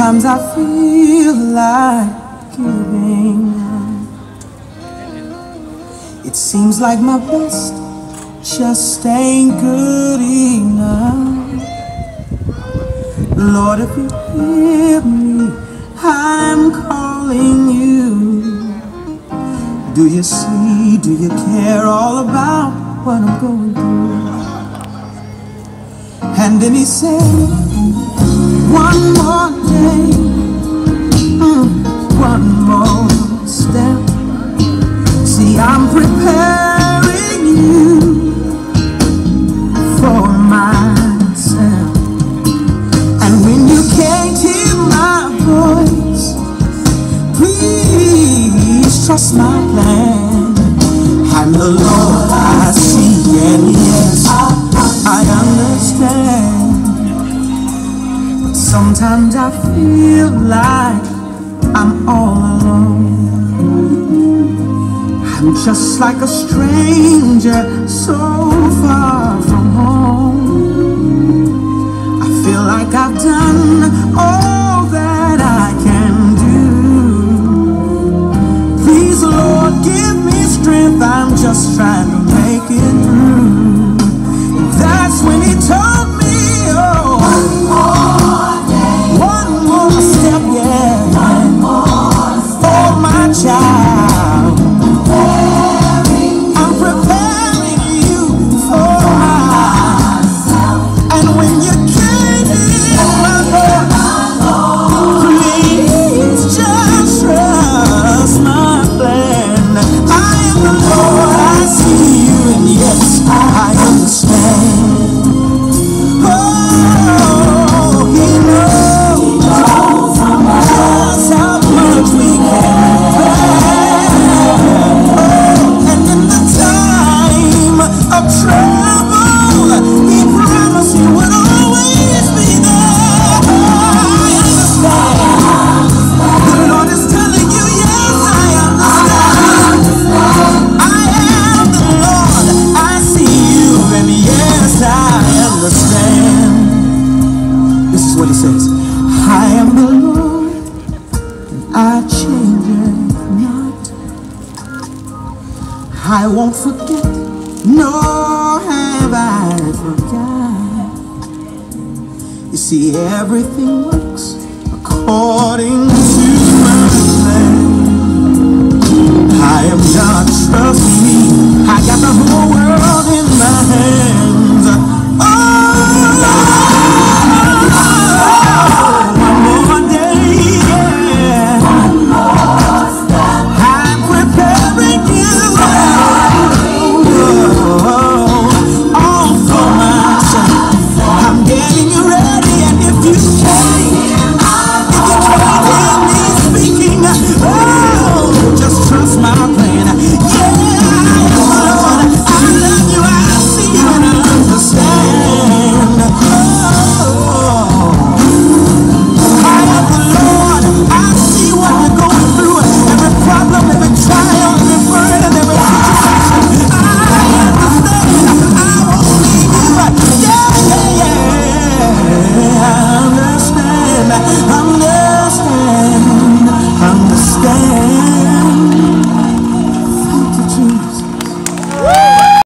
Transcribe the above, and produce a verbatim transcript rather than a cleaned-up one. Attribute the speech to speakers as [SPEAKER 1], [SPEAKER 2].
[SPEAKER 1] Sometimes I feel like giving up. It seems like my best just ain't good enough. Lord, if you hear me, I'm calling you. Do you see, do you care all about what I'm going through? And then he said, one more day, mm, one more step. See, I'm preparing you for myself. And when you can't hear my voice, please trust my plan. I'm the Lord I see, and yes, I understand. Sometimes I feel like I'm all alone. I'm just like a stranger so far from home. I feel like I've done all that I can do. Please, Lord, give me strength. I'm just trying to make it through. That's when he told me, oh, one more day, one more step, yeah, one more step. Oh, my child, I'm preparing you for myself. And when you can't hear my voice, please just trust my plan. I am the Lord, I see you, and yes, I understand. Oh, he knows, he knows how much, just how much we can bear. Oh, and in the time of trouble, he promised he would always be there. I understand. The Lord is telling you, yes, I understand. I am the Lord, I see you, and yes, I understand. This is what he says. I am the Lord, and I change it not. I won't forget, nor have I forgot. You see, everything works according to my plan. I am God, trust me. I got the whole world